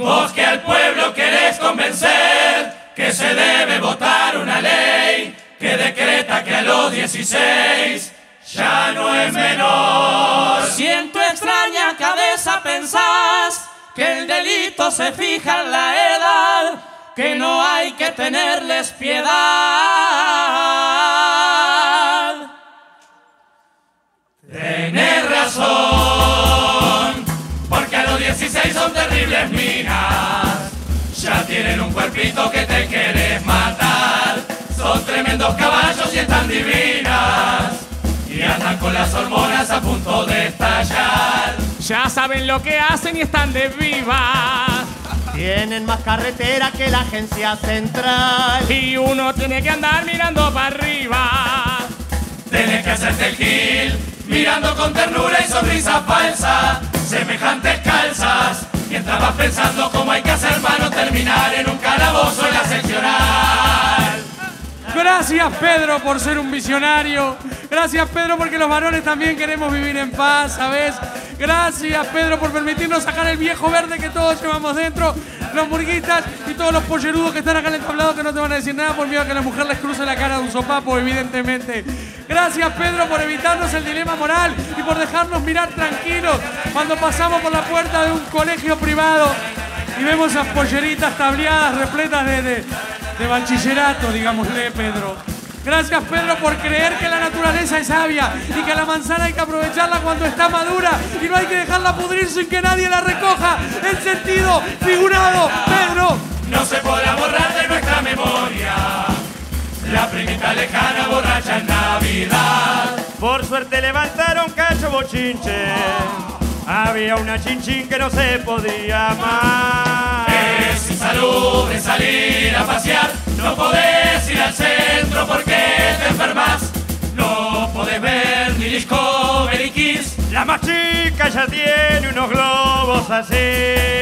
Vos que al pueblo querés convencer que se debe votar una ley que decreta que a los 16 ya no es menor. Si en tu extraña cabeza pensás que el delito se fija en la edad, que no hay que tenerles piedad. Tenés razón, porque a los 16 son terribles minas. Ya tienen un cuerpito que te querés matar. Son tremendos caballos y están divinas. Y andan con las hormonas a punto de estallar. Ya saben lo que hacen y están de viva. Tienen más carretera que la agencia central. Y uno tiene que andar mirando para arriba. Tenés que hacerte el gil, mirando con ternura y sonrisa falsa. Semejantes calzas, mientras vas pensando cómo hay que hacer para no terminar en un calabozo en la seccional. Gracias, Pedro, por ser un visionario. Gracias, Pedro, porque los varones también queremos vivir en paz, ¿sabes? Gracias, Pedro, por permitirnos sacar el viejo verde que todos llevamos dentro, los murguitas y todos los pollerudos que están acá en el tablado que no te van a decir nada por miedo a que la mujer les cruce la cara de un sopapo, evidentemente. Gracias, Pedro, por evitarnos el dilema moral y por dejarnos mirar tranquilos cuando pasamos por la puerta de un colegio privado y vemos esas polleritas tableadas repletas de bachillerato, digámosle, Pedro. Gracias, Pedro, por creer que la naturaleza es sabia y que la manzana hay que aprovecharla cuando está madura y no hay que dejarla pudrir sin que nadie la recoja. En sentido figurado, Pedro. No se podrá borrar de nuestra memoria la primita lejana borracha en Navidad. Por suerte levantaron cacho bochinche. Había una chinchín que no se podía más. Es insalubre salir a pasear. No podés ir al centro porque te enfermas. No podés ver ni Discovery Kids. La más chica ya tiene unos globos así.